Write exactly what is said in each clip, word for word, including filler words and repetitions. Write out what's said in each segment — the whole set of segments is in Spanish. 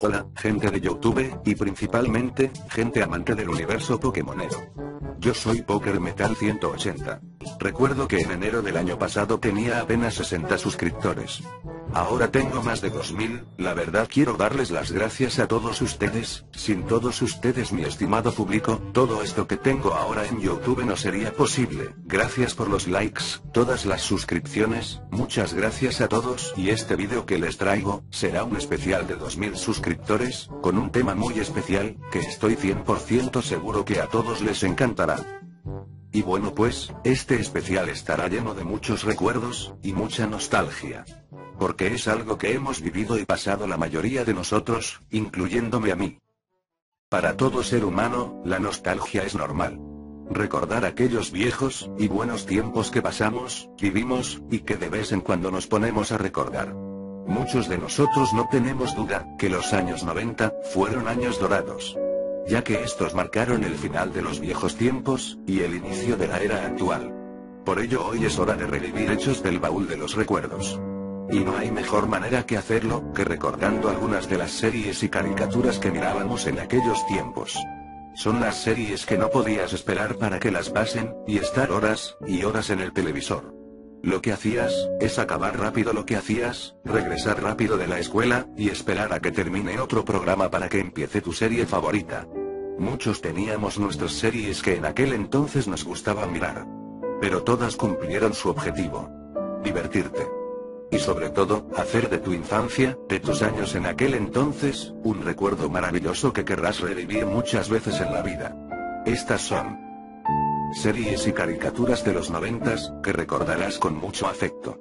Hola, gente de YouTube, y principalmente, gente amante del universo pokémonero. Yo soy Poker Metal ciento ochenta. Recuerdo que en enero del año pasado tenía apenas sesenta suscriptores. Ahora tengo más de dos mil, la verdad quiero darles las gracias a todos ustedes, sin todos ustedes mi estimado público, todo esto que tengo ahora en YouTube no sería posible. Gracias por los likes, todas las suscripciones, muchas gracias a todos y este video que les traigo, será un especial de dos mil suscriptores, con un tema muy especial, que estoy cien por ciento seguro que a todos les encantará. Y bueno pues, este especial estará lleno de muchos recuerdos, y mucha nostalgia. Porque es algo que hemos vivido y pasado la mayoría de nosotros, incluyéndome a mí. Para todo ser humano, la nostalgia es normal. Recordar aquellos viejos, y buenos tiempos que pasamos, vivimos, y que de vez en cuando nos ponemos a recordar. Muchos de nosotros no tenemos duda, que los años noventa, fueron años dorados. Ya que estos marcaron el final de los viejos tiempos, y el inicio de la era actual. Por ello hoy es hora de revivir hechos del baúl de los recuerdos. Y no hay mejor manera que hacerlo, que recordando algunas de las series y caricaturas que mirábamos en aquellos tiempos. Son las series que no podías esperar para que las pasen, y estar horas, y horas en el televisor. Lo que hacías, es acabar rápido lo que hacías, regresar rápido de la escuela, y esperar a que termine otro programa para que empiece tu serie favorita. Muchos teníamos nuestras series que en aquel entonces nos gustaba mirar. Pero todas cumplieron su objetivo. Divertirte. Y sobre todo, hacer de tu infancia, de tus años en aquel entonces, un recuerdo maravilloso que querrás revivir muchas veces en la vida. Estas son series y caricaturas de los noventas, que recordarás con mucho afecto.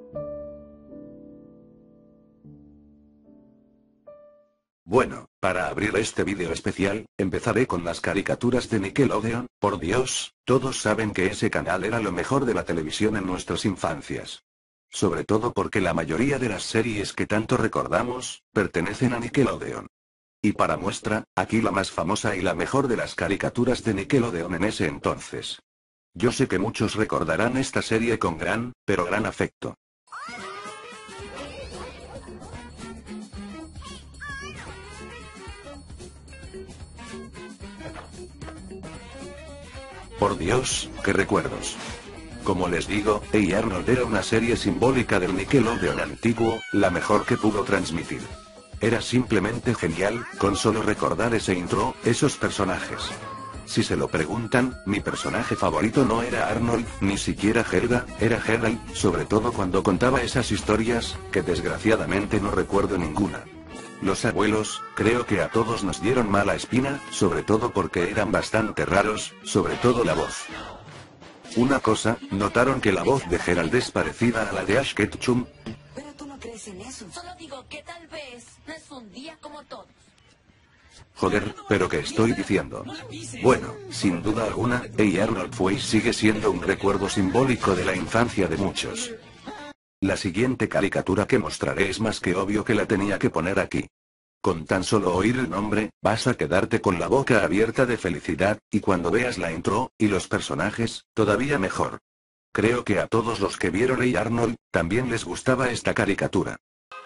Bueno, para abrir este vídeo especial, empezaré con las caricaturas de Nickelodeon. Por Dios, todos saben que ese canal era lo mejor de la televisión en nuestras infancias. Sobre todo porque la mayoría de las series que tanto recordamos, pertenecen a Nickelodeon. Y para muestra, aquí la más famosa y la mejor de las caricaturas de Nickelodeon en ese entonces. Yo sé que muchos recordarán esta serie con gran, pero gran afecto. Por Dios, qué recuerdos. Como les digo, Hey Arnold era una serie simbólica del Nickelodeon antiguo, la mejor que pudo transmitir. Era simplemente genial, con solo recordar ese intro, esos personajes. Si se lo preguntan, mi personaje favorito no era Arnold, ni siquiera Helga, era Gerald, sobre todo cuando contaba esas historias, que desgraciadamente no recuerdo ninguna. Los abuelos, creo que a todos nos dieron mala espina, sobre todo porque eran bastante raros, sobre todo la voz. Una cosa, ¿notaron que la voz de Gerald es parecida a la de Ash Ketchum? Pero tú no crees en eso. Solo digo que tal vez no es un día como todos. Joder, ¿pero qué estoy diciendo? Bueno, sin duda alguna, Hey Arnold fue y sigue siendo un recuerdo simbólico de la infancia de muchos. La siguiente caricatura que mostraré es más que obvio que la tenía que poner aquí. Con tan solo oír el nombre, vas a quedarte con la boca abierta de felicidad, y cuando veas la intro, y los personajes, todavía mejor. Creo que a todos los que vieron Hey Arnold, también les gustaba esta caricatura.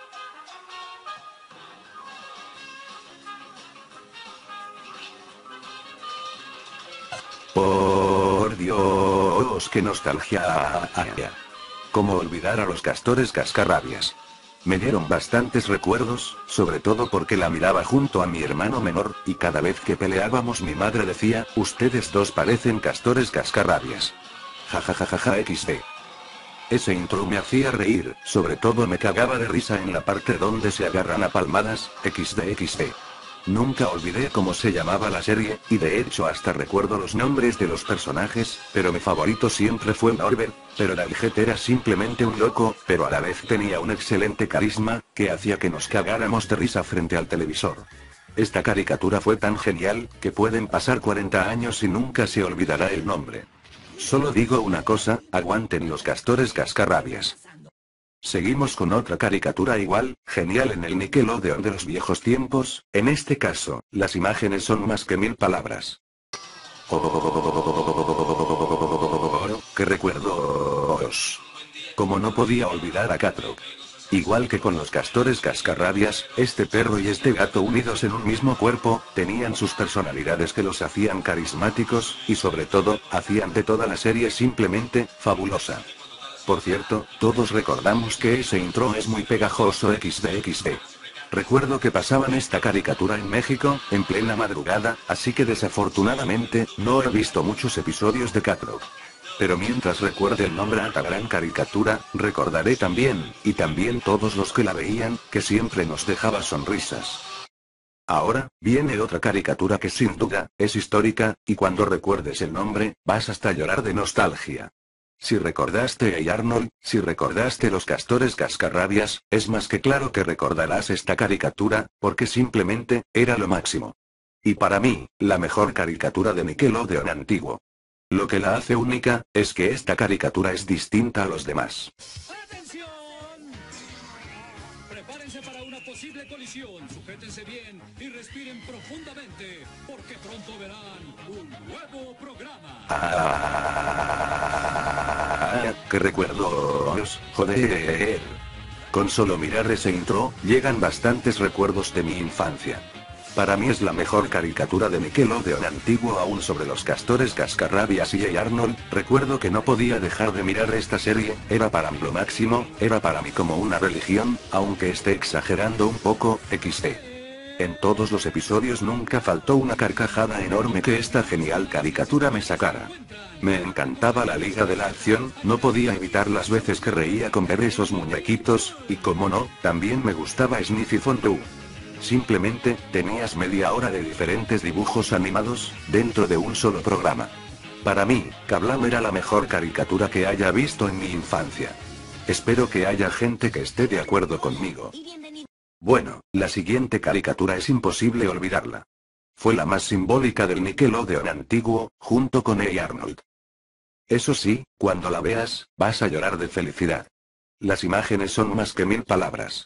Por Dios, qué nostalgia. ¿Cómo olvidar a los castores cascarrabias? Me dieron bastantes recuerdos, sobre todo porque la miraba junto a mi hermano menor, y cada vez que peleábamos mi madre decía, ustedes dos parecen castores cascarrabias. Jajajajaja equis de. Ese intro me hacía reír, sobre todo me cagaba de risa en la parte donde se agarran a palmadas, equis de equis de. Nunca olvidé cómo se llamaba la serie, y de hecho hasta recuerdo los nombres de los personajes, pero mi favorito siempre fue Norbert, pero Daljet era simplemente un loco, pero a la vez tenía un excelente carisma, que hacía que nos cagáramos de risa frente al televisor. Esta caricatura fue tan genial, que pueden pasar cuarenta años y nunca se olvidará el nombre. Solo digo una cosa, aguanten los castores cascarrabias. Seguimos con otra caricatura igual, genial en el Nickelodeon de los viejos tiempos, en este caso, las imágenes son más que mil palabras. ¡Qué recuerdos! Como no podía olvidar a Catrock. Igual que con los castores cascarrabias, este perro y este gato unidos en un mismo cuerpo, tenían sus personalidades que los hacían carismáticos, y sobre todo, hacían de toda la serie simplemente, fabulosa. Por cierto, todos recordamos que ese intro es muy pegajoso equis de equis de. Recuerdo que pasaban esta caricatura en México, en plena madrugada, así que desafortunadamente, no he visto muchos episodios de Catro. Pero mientras recuerde el nombre a esta gran caricatura, recordaré también, y también todos los que la veían, que siempre nos dejaba sonrisas. Ahora, viene otra caricatura que sin duda, es histórica, y cuando recuerdes el nombre, vas hasta llorar de nostalgia. Si recordaste a Hey Arnold, si recordaste los castores cascarrabias, es más que claro que recordarás esta caricatura, porque simplemente, era lo máximo. Y para mí, la mejor caricatura de Nickelodeon antiguo. Lo que la hace única, es que esta caricatura es distinta a los demás. ¡Atención! Prepárense para una posible colisión, sujétense bien y respiren profundamente, porque pronto verán un nuevo programa. Ah, ¡qué recuerdos! ¡Joder! Con solo mirar ese intro, llegan bastantes recuerdos de mi infancia. Para mí es la mejor caricatura de Nickelodeon antiguo aún sobre los castores cascarrabias y Hey Arnold. Recuerdo que no podía dejar de mirar esta serie, era para mí lo máximo, era para mí como una religión, aunque esté exagerando un poco, equis de. En todos los episodios nunca faltó una carcajada enorme que esta genial caricatura me sacara. Me encantaba la Liga de la Acción, no podía evitar las veces que reía con ver esos muñequitos, y como no, también me gustaba Sniffy Fondue. Simplemente, tenías media hora de diferentes dibujos animados, dentro de un solo programa. Para mí, Kablam era la mejor caricatura que haya visto en mi infancia. Espero que haya gente que esté de acuerdo conmigo. Bueno, la siguiente caricatura es imposible olvidarla. Fue la más simbólica del Nickelodeon antiguo, junto con Hey Arnold. Eso sí, cuando la veas, vas a llorar de felicidad. Las imágenes son más que mil palabras.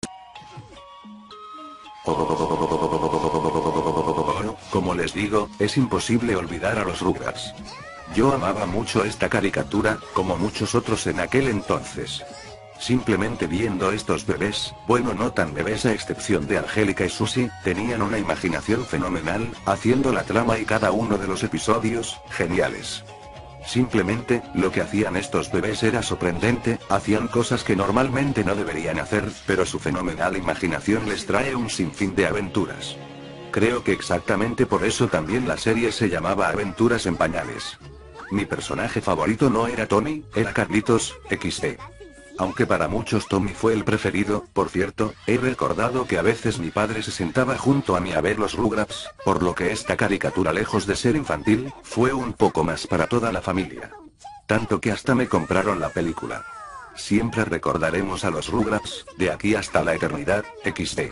Como les digo, es imposible olvidar a los Rugrats. Yo amaba mucho esta caricatura, como muchos otros en aquel entonces. Simplemente viendo estos bebés, bueno no tan bebés a excepción de Angélica y Susie, tenían una imaginación fenomenal, haciendo la trama y cada uno de los episodios, geniales. Simplemente, lo que hacían estos bebés era sorprendente, hacían cosas que normalmente no deberían hacer, pero su fenomenal imaginación les trae un sinfín de aventuras. Creo que exactamente por eso también la serie se llamaba Aventuras en Pañales. Mi personaje favorito no era Tommy, era Carlitos, equis de. Aunque para muchos Tommy fue el preferido, por cierto, he recordado que a veces mi padre se sentaba junto a mí a ver los Rugrats, por lo que esta caricatura lejos de ser infantil, fue un poco más para toda la familia. Tanto que hasta me compraron la película. Siempre recordaremos a los Rugrats, de aquí hasta la eternidad, equis de.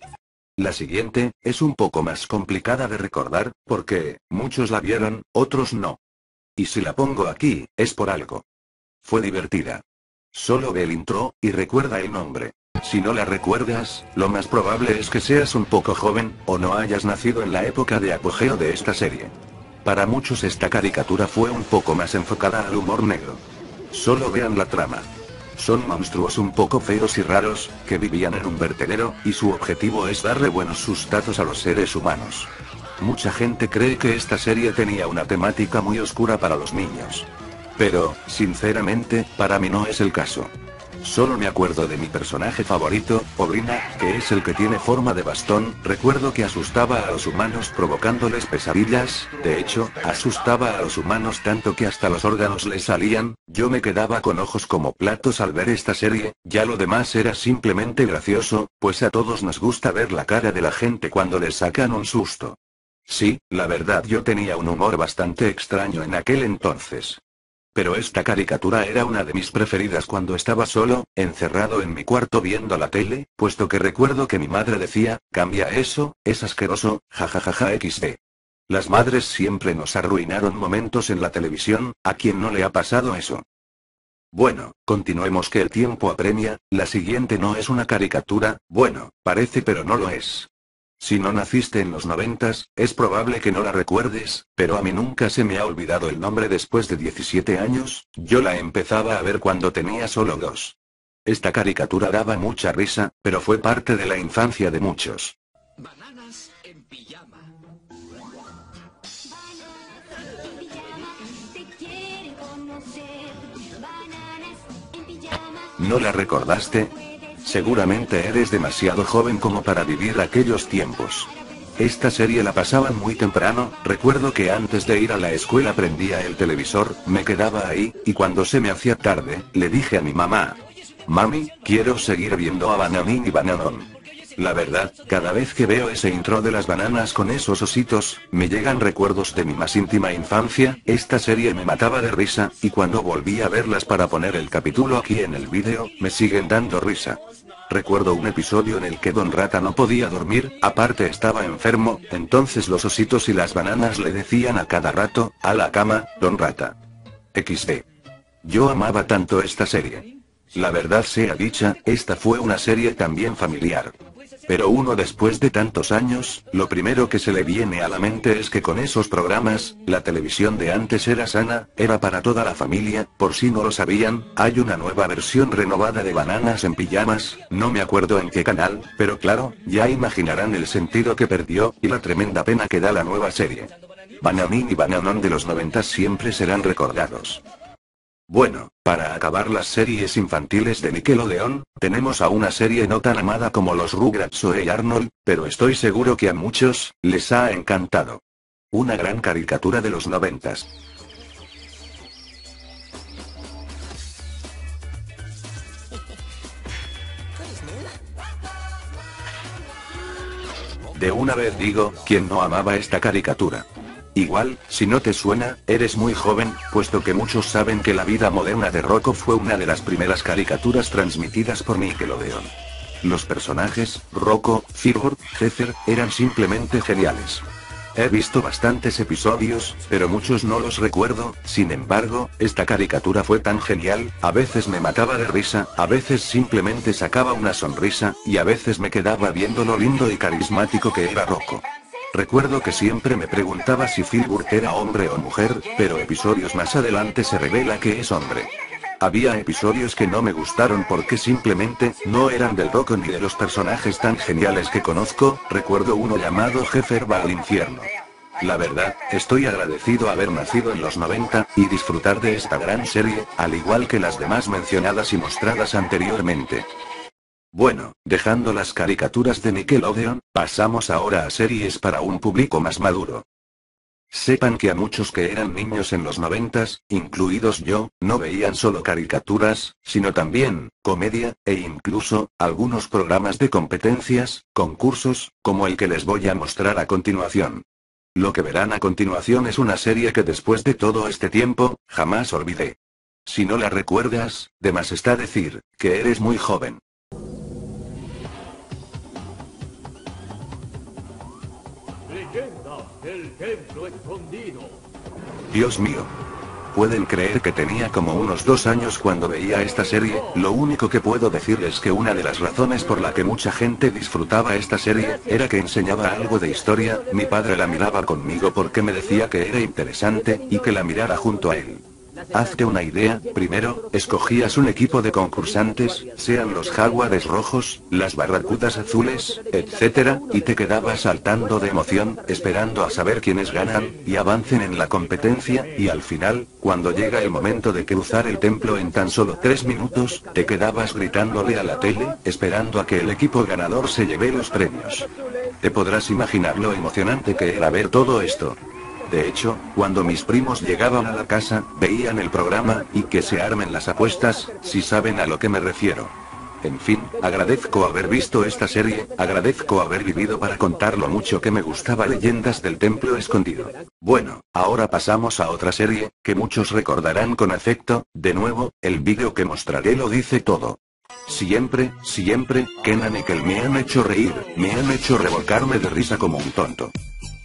La siguiente, es un poco más complicada de recordar, porque, muchos la vieron, otros no. Y si la pongo aquí, es por algo. Fue divertida. Solo ve el intro, y recuerda el nombre. Si no la recuerdas, lo más probable es que seas un poco joven, o no hayas nacido en la época de apogeo de esta serie. Para muchos esta caricatura fue un poco más enfocada al humor negro. Solo vean la trama. Son monstruos un poco feos y raros, que vivían en un vertedero, y su objetivo es darle buenos sustatos a los seres humanos. Mucha gente cree que esta serie tenía una temática muy oscura para los niños. Pero, sinceramente, para mí no es el caso. Solo me acuerdo de mi personaje favorito, Obrina, que es el que tiene forma de bastón. Recuerdo que asustaba a los humanos provocándoles pesadillas, de hecho, asustaba a los humanos tanto que hasta los órganos les salían. Yo me quedaba con ojos como platos al ver esta serie, ya lo demás era simplemente gracioso, pues a todos nos gusta ver la cara de la gente cuando les sacan un susto. Sí, la verdad yo tenía un humor bastante extraño en aquel entonces. Pero esta caricatura era una de mis preferidas cuando estaba solo, encerrado en mi cuarto viendo la tele, puesto que recuerdo que mi madre decía, cambia eso, es asqueroso, jajajaja equis de. Las madres siempre nos arruinaron momentos en la televisión, ¿a quién no le ha pasado eso? Bueno, continuemos que el tiempo apremia, la siguiente no es una caricatura, bueno, parece pero no lo es. Si no naciste en los noventas, es probable que no la recuerdes, pero a mí nunca se me ha olvidado el nombre después de diecisiete años, yo la empezaba a ver cuando tenía solo dos. Esta caricatura daba mucha risa, pero fue parte de la infancia de muchos. Bananas en pijama. ¿No la recordaste? Seguramente eres demasiado joven como para vivir aquellos tiempos. Esta serie la pasaban muy temprano, recuerdo que antes de ir a la escuela prendía el televisor, me quedaba ahí, y cuando se me hacía tarde, le dije a mi mamá: Mami, quiero seguir viendo a Bananín y Bananón. La verdad, cada vez que veo ese intro de las bananas con esos ositos, me llegan recuerdos de mi más íntima infancia. Esta serie me mataba de risa, y cuando volví a verlas para poner el capítulo aquí en el vídeo, me siguen dando risa. Recuerdo un episodio en el que Don Rata no podía dormir, aparte estaba enfermo, entonces los ositos y las bananas le decían a cada rato: a la cama, Don Rata. equis de. Yo amaba tanto esta serie. La verdad sea dicha, esta fue una serie también familiar. Pero uno después de tantos años, lo primero que se le viene a la mente es que con esos programas, la televisión de antes era sana, era para toda la familia. Por si no lo sabían, hay una nueva versión renovada de Bananas en Pijamas, no me acuerdo en qué canal, pero claro, ya imaginarán el sentido que perdió, y la tremenda pena que da la nueva serie. Bananín y Bananón de los noventas siempre serán recordados. Bueno, para acabar las series infantiles de Nickelodeon, tenemos a una serie no tan amada como los Rugrats o Hey Arnold, pero estoy seguro que a muchos les ha encantado. Una gran caricatura de los noventas. De una vez digo, ¿quién no amaba esta caricatura? Igual, si no te suena, eres muy joven, puesto que muchos saben que La vida moderna de Rocco fue una de las primeras caricaturas transmitidas por Nickelodeon. Los personajes, Rocco, Firebird, Heather, eran simplemente geniales. He visto bastantes episodios, pero muchos no los recuerdo. Sin embargo, esta caricatura fue tan genial, a veces me mataba de risa, a veces simplemente sacaba una sonrisa, y a veces me quedaba viendo lo lindo y carismático que era Rocco. Recuerdo que siempre me preguntaba si Firebird era hombre o mujer, pero episodios más adelante se revela que es hombre. Había episodios que no me gustaron porque simplemente no eran del Rocco ni de los personajes tan geniales que conozco. Recuerdo uno llamado Heather va al infierno. La verdad, estoy agradecido haber nacido en los noventa, y disfrutar de esta gran serie, al igual que las demás mencionadas y mostradas anteriormente. Bueno, dejando las caricaturas de Nickelodeon, pasamos ahora a series para un público más maduro. Sepan que a muchos que eran niños en los noventas, incluidos yo, no veían solo caricaturas, sino también comedia, e incluso algunos programas de competencias, concursos, como el que les voy a mostrar a continuación. Lo que verán a continuación es una serie que después de todo este tiempo, jamás olvidé. Si no la recuerdas, de más está decir que eres muy joven. Leyenda del templo escondido. Dios mío. Pueden creer que tenía como unos dos años cuando veía esta serie. Lo único que puedo decir es que una de las razones por la que mucha gente disfrutaba esta serie, era que enseñaba algo de historia. Mi padre la miraba conmigo porque me decía que era interesante, y que la mirara junto a él. Hazte una idea, primero, escogías un equipo de concursantes, sean los jaguares rojos, las barracudas azules, etcétera, y te quedabas saltando de emoción, esperando a saber quiénes ganan, y avancen en la competencia, y al final, cuando llega el momento de cruzar el templo en tan solo tres minutos, te quedabas gritándole a la tele, esperando a que el equipo ganador se lleve los premios. Te podrás imaginar lo emocionante que era ver todo esto. De hecho, cuando mis primos llegaban a la casa, veían el programa, y que se armen las apuestas, si saben a lo que me refiero. En fin, agradezco haber visto esta serie, agradezco haber vivido para contar lo mucho que me gustaba Leyendas del Templo Escondido. Bueno, ahora pasamos a otra serie, que muchos recordarán con afecto. De nuevo, el vídeo que mostraré lo dice todo. Siempre, siempre, Kenan y Kel me han hecho reír, me han hecho revolcarme de risa como un tonto.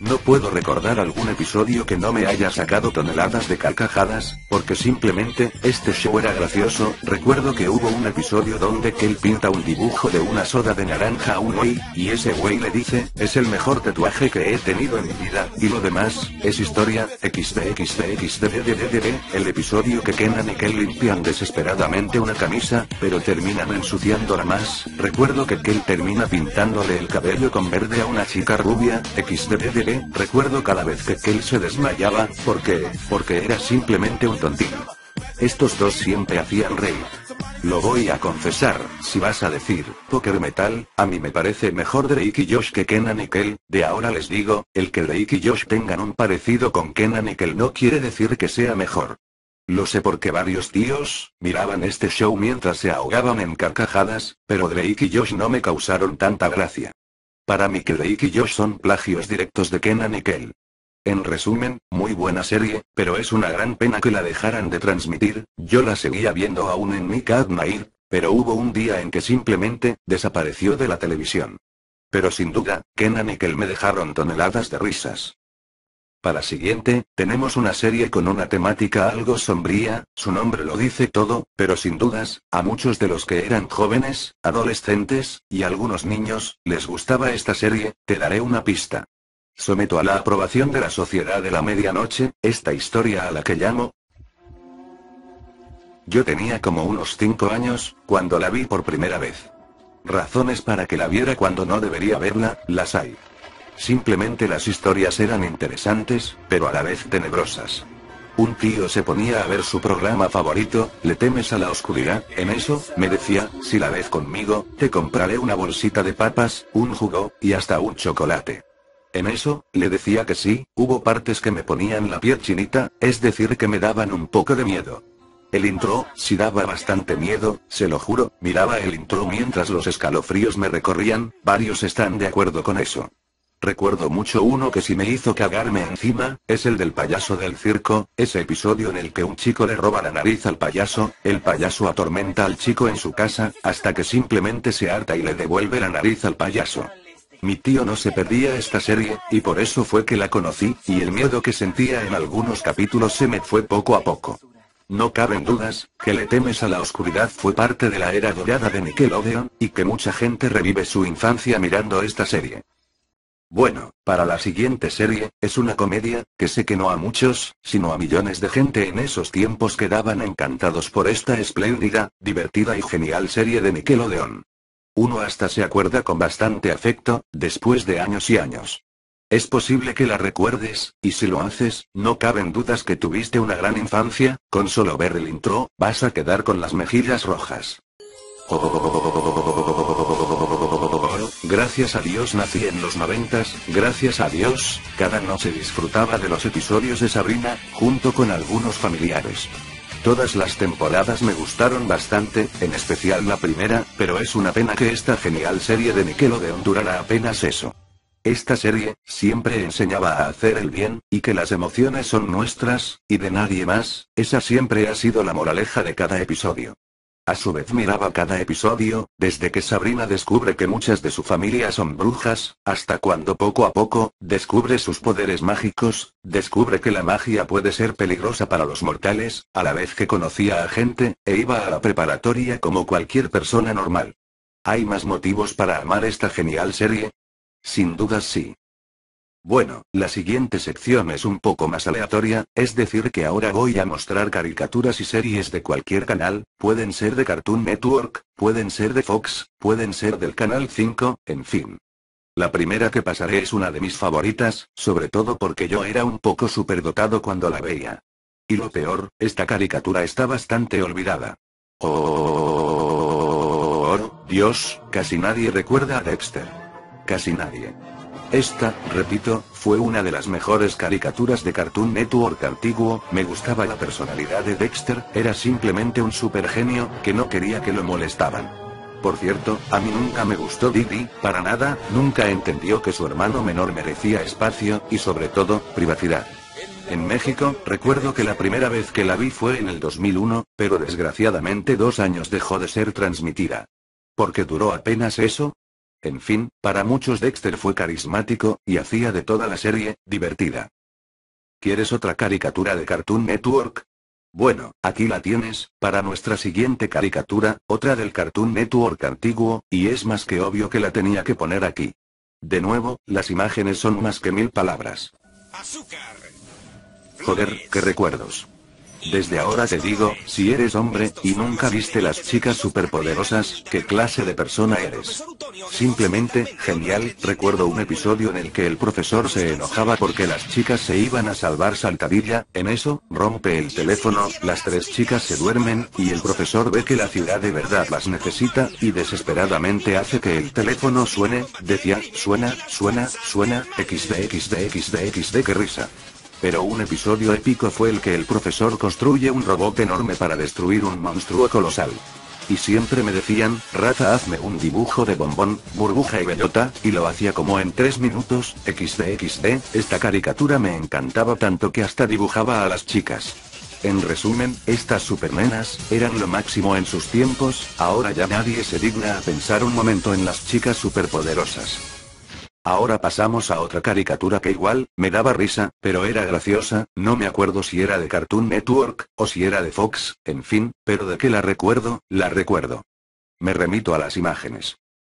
No puedo recordar algún episodio que no me haya sacado toneladas de carcajadas, porque simplemente, este show era gracioso. Recuerdo que hubo un episodio donde Kel pinta un dibujo de una soda de naranja a un güey, y ese güey le dice, es el mejor tatuaje que he tenido en mi vida, y lo demás, es historia, xdxdxdddd, el episodio que Kenan y Kel limpian desesperadamente una camisa, pero terminan ensuciándola más. Recuerdo que Kel termina pintándole el cabello con verde a una chica rubia, xddd. Recuerdo cada vez que Kel se desmayaba, porque, porque era simplemente un tontín. Estos dos siempre hacían reír. Lo voy a confesar, si vas a decir, Poker Metal, a mí me parece mejor Drake y Josh que Kenan y Kel. De ahora les digo, el que Drake y Josh tengan un parecido con Kenan y Kel no quiere decir que sea mejor. Lo sé porque varios tíos miraban este show mientras se ahogaban en carcajadas, pero Drake y Josh no me causaron tanta gracia. Para mí que Drake y Josh son plagios directos de Kenan y Kel. En resumen, muy buena serie, pero es una gran pena que la dejaran de transmitir. Yo la seguía viendo aún en Nick at Night, pero hubo un día en que simplemente desapareció de la televisión. Pero sin duda, Kenan y Kel me dejaron toneladas de risas. Para siguiente, tenemos una serie con una temática algo sombría, su nombre lo dice todo, pero sin dudas, a muchos de los que eran jóvenes, adolescentes, y algunos niños, les gustaba esta serie. Te daré una pista. Someto a la aprobación de la Sociedad de la Medianoche, esta historia a la que llamo. Yo tenía como unos cinco años, cuando la vi por primera vez. Razones para que la viera cuando no debería verla, las hay. Simplemente las historias eran interesantes, pero a la vez tenebrosas. Un tío se ponía a ver su programa favorito, ¿Le temes a la oscuridad? En eso, me decía, si la ves conmigo, te compraré una bolsita de papas, un jugo, y hasta un chocolate. En eso, le decía que sí. Hubo partes que me ponían la piel chinita, es decir que me daban un poco de miedo. El intro, sí daba bastante miedo, se lo juro. Miraba el intro mientras los escalofríos me recorrían, varios están de acuerdo con eso. Recuerdo mucho uno que sí me hizo cagarme encima, es el del payaso del circo, ese episodio en el que un chico le roba la nariz al payaso, el payaso atormenta al chico en su casa, hasta que simplemente se harta y le devuelve la nariz al payaso. Mi tío no se perdía esta serie, y por eso fue que la conocí, y el miedo que sentía en algunos capítulos se me fue poco a poco. No caben dudas, que Le temes a la oscuridad fue parte de la era dorada de Nickelodeon, y que mucha gente revive su infancia mirando esta serie. Bueno, para la siguiente serie, es una comedia, que sé que no a muchos, sino a millones de gente en esos tiempos quedaban encantados por esta espléndida, divertida y genial serie de Nickelodeon. Uno hasta se acuerda con bastante afecto, después de años y años. Es posible que la recuerdes, y si lo haces, no caben dudas que tuviste una gran infancia. Con solo ver el intro, vas a quedar con las mejillas rojas. Gracias a Dios nací en los noventas, gracias a Dios, cada noche disfrutaba de los episodios de Sabrina, junto con algunos familiares. Todas las temporadas me gustaron bastante, en especial la primera, pero es una pena que esta genial serie de Nickelodeon durara apenas eso. Esta serie, siempre enseñaba a hacer el bien, y que las emociones son nuestras, y de nadie más. Esa siempre ha sido la moraleja de cada episodio. A su vez miraba cada episodio, desde que Sabrina descubre que muchas de su familia son brujas, hasta cuando poco a poco, descubre sus poderes mágicos, descubre que la magia puede ser peligrosa para los mortales, a la vez que conocía a gente, e iba a la preparatoria como cualquier persona normal. ¿Hay más motivos para amar esta genial serie? Sin dudas sí. Bueno, la siguiente sección es un poco más aleatoria, es decir que ahora voy a mostrar caricaturas y series de cualquier canal, pueden ser de Cartoon Network, pueden ser de Fox, pueden ser del Canal cinco, en fin. La primera que pasaré es una de mis favoritas, sobre todo porque yo era un poco superdotado cuando la veía. Y lo peor, esta caricatura está bastante olvidada. Oh, Dios, casi nadie recuerda a Dexter. Casi nadie. Esta, repito, fue una de las mejores caricaturas de Cartoon Network antiguo. Me gustaba la personalidad de Dexter, era simplemente un supergenio, que no quería que lo molestaban. Por cierto, a mí nunca me gustó Didi, para nada, nunca entendió que su hermano menor merecía espacio, y sobre todo, privacidad. En México, recuerdo que la primera vez que la vi fue en el dos mil uno, pero desgraciadamente dos años dejó de ser transmitida. ¿Por qué duró apenas eso? En fin, para muchos Dexter fue carismático, y hacía de toda la serie, divertida. ¿Quieres otra caricatura de Cartoon Network? Bueno, aquí la tienes, para nuestra siguiente caricatura, otra del Cartoon Network antiguo, y es más que obvio que la tenía que poner aquí. De nuevo, las imágenes son más que mil palabras. Azúcar. Joder, qué recuerdos. Desde ahora te digo, si eres hombre, y nunca viste las chicas superpoderosas, ¿qué clase de persona eres? Simplemente, genial. Recuerdo un episodio en el que el profesor se enojaba porque las chicas se iban a salvar saltadilla, en eso, rompe el teléfono, las tres chicas se duermen, y el profesor ve que la ciudad de verdad las necesita, y desesperadamente hace que el teléfono suene, decía, suena, suena, suena, xd xd xd xd, qué risa. Pero un episodio épico fue el que el profesor construye un robot enorme para destruir un monstruo colosal. Y siempre me decían, Rafa, hazme un dibujo de Bombón, Burbuja y Bellota, y lo hacía como en tres minutos, xd xd, esta caricatura me encantaba tanto que hasta dibujaba a las chicas. En resumen, estas supernenas, eran lo máximo en sus tiempos, ahora ya nadie se digna a pensar un momento en las chicas superpoderosas. Ahora pasamos a otra caricatura que igual, me daba risa, pero era graciosa, no me acuerdo si era de Cartoon Network, o si era de Fox, en fin, pero de que la recuerdo, la recuerdo. Me remito a las imágenes.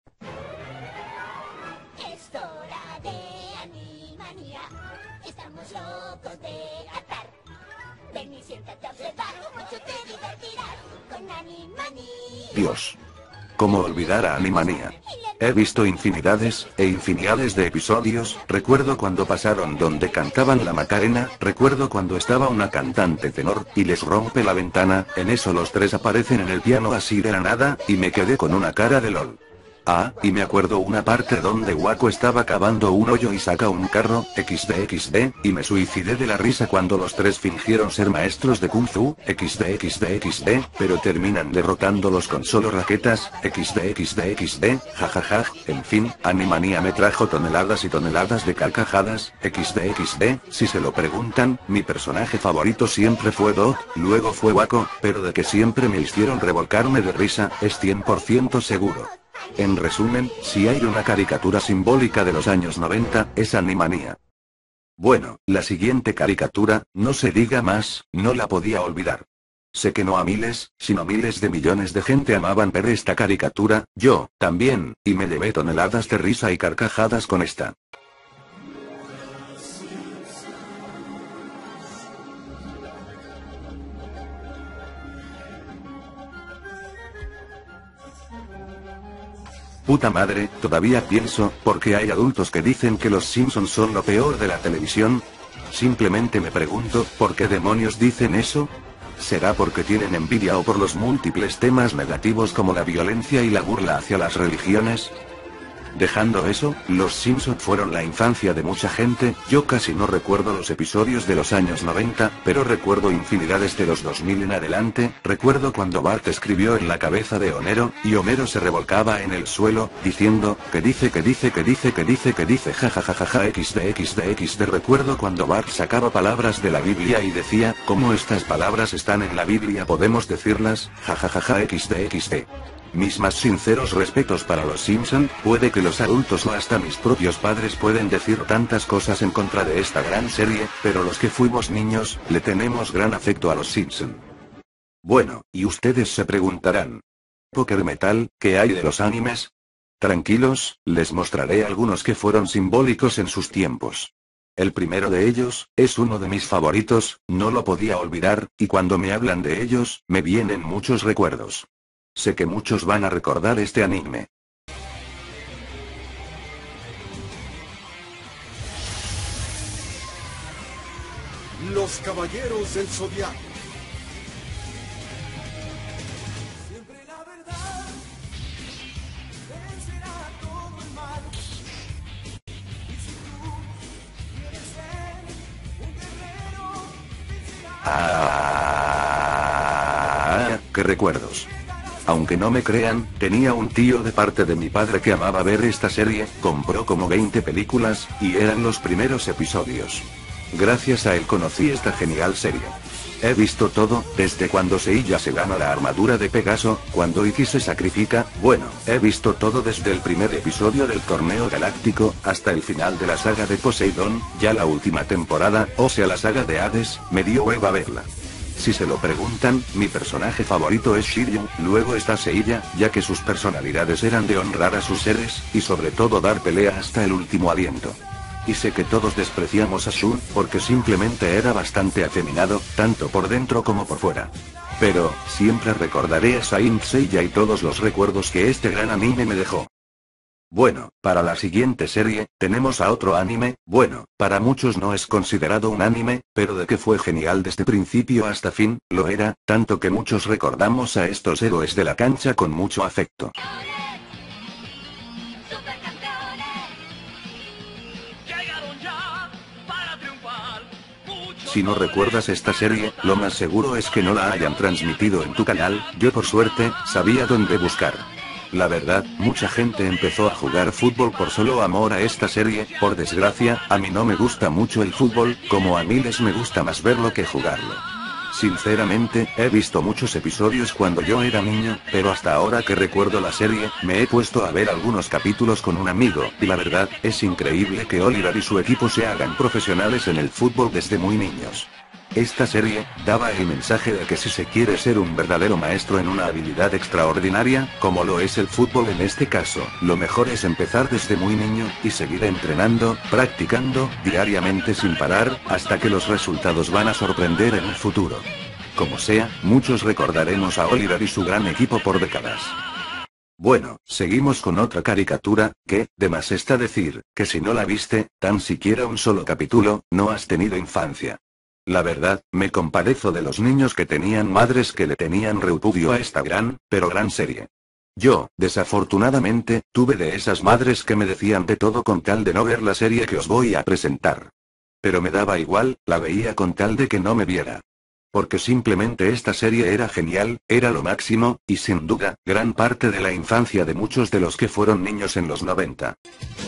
Es hora de Animanía. Estamos locos de cantar. Ven y siéntate a observar, mucho te divertirás con Animanía. Dios. ¿Cómo olvidar a Animanía? He visto infinidades, e infinidades de episodios, recuerdo cuando pasaron donde cantaban la Macarena, recuerdo cuando estaba una cantante tenor, y les rompe la ventana, en eso los tres aparecen en el piano así de la nada, y me quedé con una cara de lol. Ah, y me acuerdo una parte donde Waco estaba cavando un hoyo y saca un carro, xd xd, y me suicidé de la risa cuando los tres fingieron ser maestros de Kung Fu, xd xd xd, pero terminan derrotándolos con solo raquetas, xd xd xd, jajaja, en fin, Animanía me trajo toneladas y toneladas de carcajadas, xd xd, si se lo preguntan, mi personaje favorito siempre fue Dot, luego fue Waco, pero de que siempre me hicieron revolcarme de risa, es cien por ciento seguro. En resumen, si hay una caricatura simbólica de los años noventa, es Animanía. Bueno, la siguiente caricatura, no se diga más, no la podía olvidar. Sé que no a miles, sino miles de millones de gente amaban ver esta caricatura, yo, también, y me llevé toneladas de risa y carcajadas con esta. Puta madre, todavía pienso, porque hay adultos que dicen que los Simpsons son lo peor de la televisión. Simplemente me pregunto, ¿por qué demonios dicen eso? ¿Será porque tienen envidia o por los múltiples temas negativos como la violencia y la burla hacia las religiones? Dejando eso, los Simpsons fueron la infancia de mucha gente, yo casi no recuerdo los episodios de los años noventa, pero recuerdo infinidades de los dos mil en adelante, recuerdo cuando Bart escribió en la cabeza de Homero, y Homero se revolcaba en el suelo, diciendo, que dice que dice que dice que dice que dice jajajajaja xd xd xd, recuerdo cuando Bart sacaba palabras de la Biblia y decía, ¿cómo estas palabras están en la Biblia podemos decirlas, jajajaja xd xd. Mis más sinceros respetos para los Simpson, puede que los adultos o hasta mis propios padres pueden decir tantas cosas en contra de esta gran serie, pero los que fuimos niños, le tenemos gran afecto a los Simpson. Bueno, y ustedes se preguntarán. Poker Metal, ¿qué hay de los animes? Tranquilos, les mostraré algunos que fueron simbólicos en sus tiempos. El primero de ellos, es uno de mis favoritos, no lo podía olvidar, y cuando me hablan de ellos, me vienen muchos recuerdos. Sé que muchos van a recordar este anime. Los Caballeros del Zodiaco. Siempre la verdad vencerá todo el mal. Y si tú quieres ser un guerrero, vencerás. Ah, qué recuerdos. Aunque no me crean, tenía un tío de parte de mi padre que amaba ver esta serie, compró como veinte películas, y eran los primeros episodios. Gracias a él conocí esta genial serie. He visto todo, desde cuando Seiya se gana la armadura de Pegaso, cuando Ikki se sacrifica, bueno, he visto todo desde el primer episodio del torneo galáctico, hasta el final de la saga de Poseidón, ya la última temporada, o sea la saga de Hades, me dio hueva verla. Si se lo preguntan, mi personaje favorito es Shiryu, luego está Seiya, ya que sus personalidades eran de honrar a sus seres, y sobre todo dar pelea hasta el último aliento. Y sé que todos despreciamos a Shun, porque simplemente era bastante afeminado, tanto por dentro como por fuera. Pero, siempre recordaré a Saint Seiya y todos los recuerdos que este gran anime me dejó. Bueno, para la siguiente serie, tenemos a otro anime, bueno, para muchos no es considerado un anime, pero de que fue genial desde principio hasta fin, lo era, tanto que muchos recordamos a estos héroes de la cancha con mucho afecto. Si no recuerdas esta serie, lo más seguro es que no la hayan transmitido en tu canal, yo por suerte, sabía dónde buscar. La verdad, mucha gente empezó a jugar fútbol por solo amor a esta serie, por desgracia, a mí no me gusta mucho el fútbol, como a miles me gusta más verlo que jugarlo. Sinceramente, he visto muchos episodios cuando yo era niño, pero hasta ahora que recuerdo la serie, me he puesto a ver algunos capítulos con un amigo, y la verdad, es increíble que Oliver y su equipo se hagan profesionales en el fútbol desde muy niños. Esta serie, daba el mensaje de que si se quiere ser un verdadero maestro en una habilidad extraordinaria, como lo es el fútbol en este caso, lo mejor es empezar desde muy niño, y seguir entrenando, practicando, diariamente sin parar, hasta que los resultados van a sorprender en el futuro. Como sea, muchos recordaremos a Oliver y su gran equipo por décadas. Bueno, seguimos con otra caricatura, que, de más está decir, que si no la viste, tan siquiera un solo capítulo, no has tenido infancia. La verdad, me compadezco de los niños que tenían madres que le tenían repudio a esta gran, pero gran serie. Yo, desafortunadamente, tuve de esas madres que me decían de todo con tal de no ver la serie que os voy a presentar. Pero me daba igual, la veía con tal de que no me viera. Porque simplemente esta serie era genial, era lo máximo, y sin duda, gran parte de la infancia de muchos de los que fueron niños en los noventa.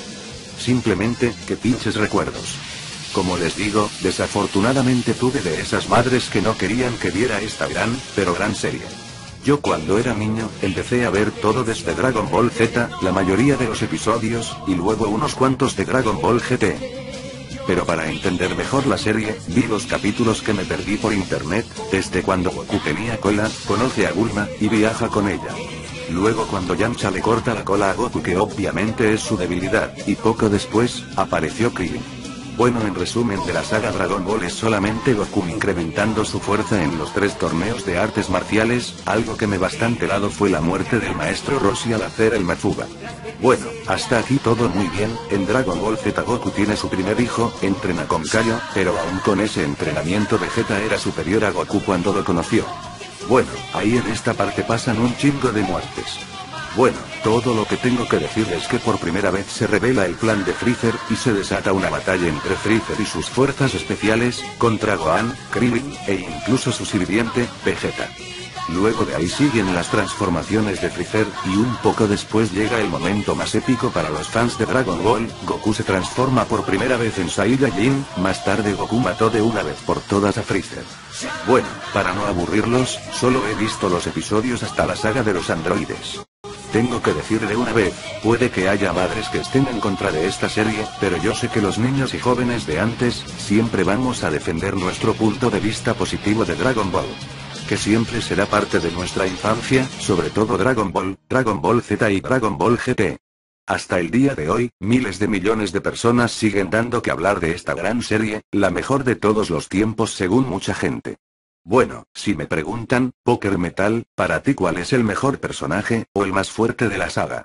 Simplemente, qué pinches recuerdos. Como les digo, desafortunadamente tuve de esas madres que no querían que viera esta gran, pero gran serie. Yo cuando era niño, empecé a ver todo desde Dragon Ball Z, la mayoría de los episodios, y luego unos cuantos de Dragon Ball G T. Pero para entender mejor la serie, vi los capítulos que me perdí por internet, desde cuando Goku tenía cola, conoce a Bulma, y viaja con ella. Luego cuando Yamcha le corta la cola a Goku, que obviamente es su debilidad, y poco después, apareció Krillin. Bueno, en resumen de la saga Dragon Ball es solamente Goku incrementando su fuerza en los tres torneos de artes marciales, algo que me bastante helado fue la muerte del maestro Roshi al hacer el Mafuba. Bueno, hasta aquí todo muy bien, en Dragon Ball Z Goku tiene su primer hijo, entrena con Kaio, pero aún con ese entrenamiento Vegeta era superior a Goku cuando lo conoció. Bueno, ahí en esta parte pasan un chingo de muertes. Bueno, todo lo que tengo que decir es que por primera vez se revela el plan de Freezer, y se desata una batalla entre Freezer y sus fuerzas especiales, contra Gohan, Krillin, e incluso su sirviente, Vegeta. Luego de ahí siguen las transformaciones de Freezer, y un poco después llega el momento más épico para los fans de Dragon Ball, Goku se transforma por primera vez en Saiyajin, más tarde Goku mató de una vez por todas a Freezer. Bueno, para no aburrirlos, solo he visto los episodios hasta la saga de los androides. Tengo que decir de una vez, puede que haya madres que estén en contra de esta serie, pero yo sé que los niños y jóvenes de antes, siempre vamos a defender nuestro punto de vista positivo de Dragon Ball. Que siempre será parte de nuestra infancia, sobre todo Dragon Ball, Dragon Ball Z y Dragon Ball G T. Hasta el día de hoy, miles de millones de personas siguen dando que hablar de esta gran serie, la mejor de todos los tiempos según mucha gente. Bueno, si me preguntan, Poker Metal, para ti ¿cuál es el mejor personaje, o el más fuerte de la saga?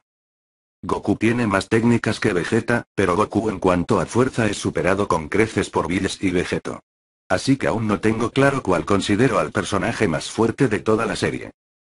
Goku tiene más técnicas que Vegeta, pero Goku en cuanto a fuerza es superado con creces por Bills y Vegeto. Así que aún no tengo claro cuál considero al personaje más fuerte de toda la serie.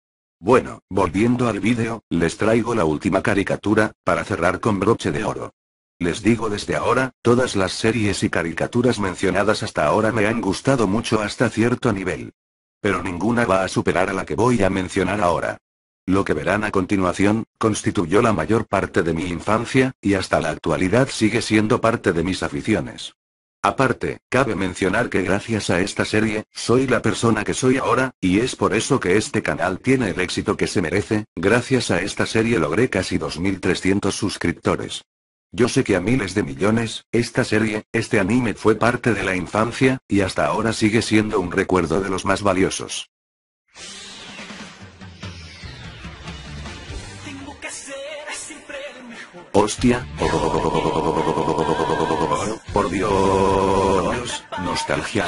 Bueno, volviendo al vídeo, les traigo la última caricatura, para cerrar con broche de oro. Les digo desde ahora, todas las series y caricaturas mencionadas hasta ahora me han gustado mucho hasta cierto nivel. Pero ninguna va a superar a la que voy a mencionar ahora. Lo que verán a continuación, constituyó la mayor parte de mi infancia, y hasta la actualidad sigue siendo parte de mis aficiones. Aparte, cabe mencionar que gracias a esta serie, soy la persona que soy ahora, y es por eso que este canal tiene el éxito que se merece. Gracias a esta serie logré casi dos mil trescientos suscriptores. Yo sé que a miles de millones, esta serie, este anime fue parte de la infancia, y hasta ahora sigue siendo un recuerdo de los más valiosos. Tengo que ser siempre el mejor. Hostia, oh, por Dios, nostalgia.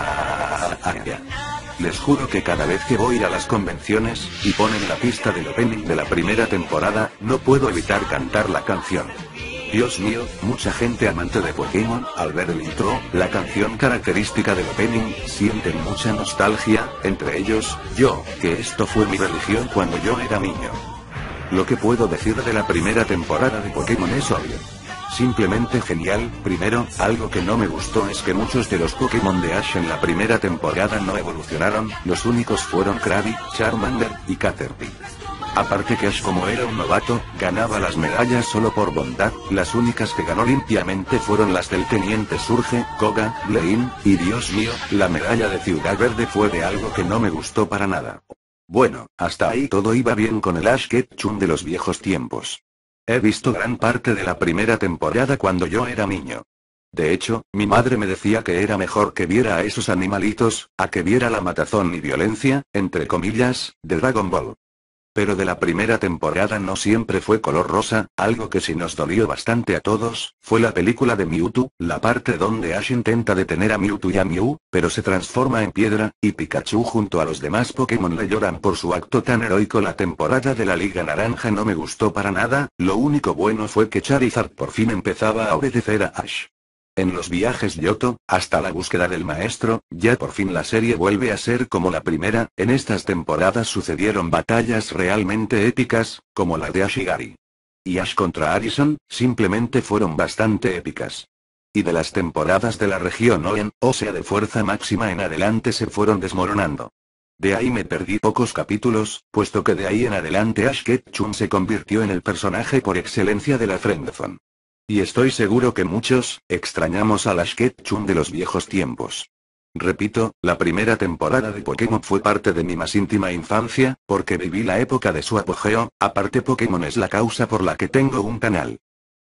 Les juro que cada vez que voy a las convenciones, y ponen la pista del opening de la primera temporada, no puedo evitar cantar la canción. Dios mío, mucha gente amante de Pokémon, al ver el intro, la canción característica del opening, sienten mucha nostalgia, entre ellos, yo, que esto fue mi religión cuando yo era niño. Lo que puedo decir de la primera temporada de Pokémon es obvio. Simplemente genial. Primero, algo que no me gustó es que muchos de los Pokémon de Ash en la primera temporada no evolucionaron, los únicos fueron Krabby, Charmander, y Caterpie. Aparte que Ash, como era un novato, ganaba las medallas solo por bondad, las únicas que ganó limpiamente fueron las del Teniente Surge, Koga, Blaine, y Dios mío, la medalla de Ciudad Verde fue de algo que no me gustó para nada. Bueno, hasta ahí todo iba bien con el Ash Ketchum de los viejos tiempos. He visto gran parte de la primera temporada cuando yo era niño. De hecho, mi madre me decía que era mejor que viera a esos animalitos, a que viera la matazón y violencia, entre comillas, de Dragon Ball. Pero de la primera temporada no siempre fue color rosa, algo que sí nos dolió bastante a todos, fue la película de Mewtwo, la parte donde Ash intenta detener a Mewtwo y a Mew, pero se transforma en piedra, y Pikachu junto a los demás Pokémon le lloran por su acto tan heroico. La temporada de la Liga Naranja no me gustó para nada, lo único bueno fue que Charizard por fin empezaba a obedecer a Ash. En los viajes Yoto, hasta la búsqueda del maestro, ya por fin la serie vuelve a ser como la primera. En estas temporadas sucedieron batallas realmente épicas, como la de Ash y Gary. Y Ash contra Harrison, simplemente fueron bastante épicas. Y de las temporadas de la región Oen, o sea de fuerza máxima en adelante, se fueron desmoronando. De ahí me perdí pocos capítulos, puesto que de ahí en adelante Ash Ketchum se convirtió en el personaje por excelencia de la Friendzone. Y estoy seguro que muchos, extrañamos al Ash Ketchum de los viejos tiempos. Repito, la primera temporada de Pokémon fue parte de mi más íntima infancia, porque viví la época de su apogeo. Aparte, Pokémon es la causa por la que tengo un canal.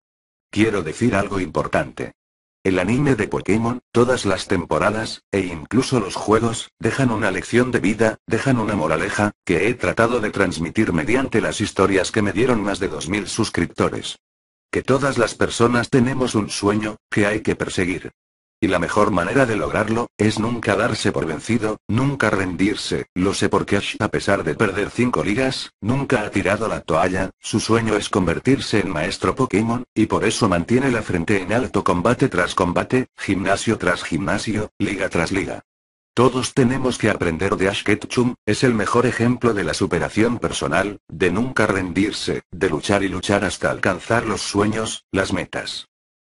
Quiero decir algo importante. El anime de Pokémon, todas las temporadas, e incluso los juegos, dejan una lección de vida, dejan una moraleja, que he tratado de transmitir mediante las historias que me dieron más de dos mil suscriptores. Que todas las personas tenemos un sueño, que hay que perseguir. Y la mejor manera de lograrlo, es nunca darse por vencido, nunca rendirse. Lo sé porque Ash, a pesar de perder cinco ligas, nunca ha tirado la toalla. Su sueño es convertirse en maestro Pokémon, y por eso mantiene la frente en alto combate tras combate, gimnasio tras gimnasio, liga tras liga. Todos tenemos que aprender de Ash Ketchum, es el mejor ejemplo de la superación personal, de nunca rendirse, de luchar y luchar hasta alcanzar los sueños, las metas.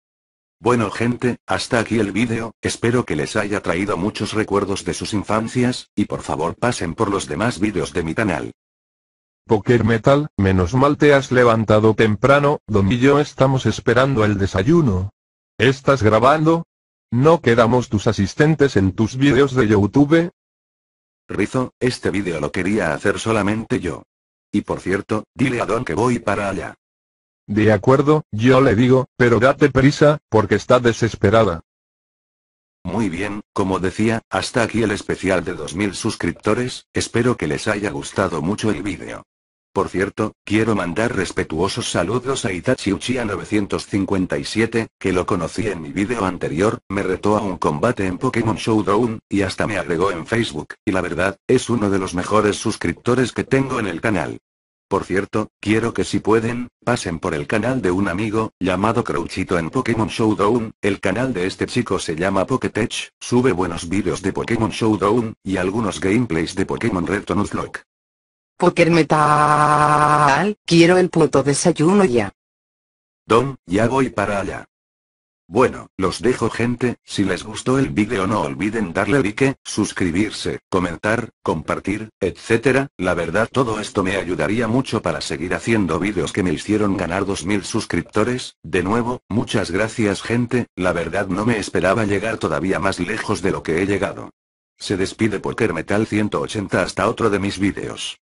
Bueno gente, hasta aquí el vídeo, espero que les haya traído muchos recuerdos de sus infancias, y por favor pasen por los demás vídeos de mi canal. Pokermetal, menos mal te has levantado temprano, Don y yo estamos esperando el desayuno. ¿Estás grabando? ¿No quedamos tus asistentes en tus vídeos de YouTube? Rizo, este vídeo lo quería hacer solamente yo. Y por cierto, dile a Don que voy para allá. De acuerdo, yo le digo, pero date prisa, porque está desesperada. Muy bien, como decía, hasta aquí el especial de dos mil suscriptores, espero que les haya gustado mucho el vídeo. Por cierto, quiero mandar respetuosos saludos a Itachi Uchiha novecientos cincuenta y siete, que lo conocí en mi vídeo anterior, me retó a un combate en Pokémon Showdown, y hasta me agregó en Facebook, y la verdad, es uno de los mejores suscriptores que tengo en el canal. Por cierto, quiero que si pueden, pasen por el canal de un amigo, llamado Crouchito en Pokémon Showdown. El canal de este chico se llama Poketech, sube buenos vídeos de Pokémon Showdown, y algunos gameplays de Pokémon Red to Nuzlocke. Pokermetal, quiero el puto desayuno ya. Don, ya voy para allá. Bueno, los dejo gente, si les gustó el vídeo no olviden darle like, suscribirse, comentar, compartir, etcétera. La verdad todo esto me ayudaría mucho para seguir haciendo vídeos que me hicieron ganar dos mil suscriptores. De nuevo, muchas gracias gente, la verdad no me esperaba llegar todavía más lejos de lo que he llegado. Se despide Poker Metal ciento ochenta hasta otro de mis vídeos.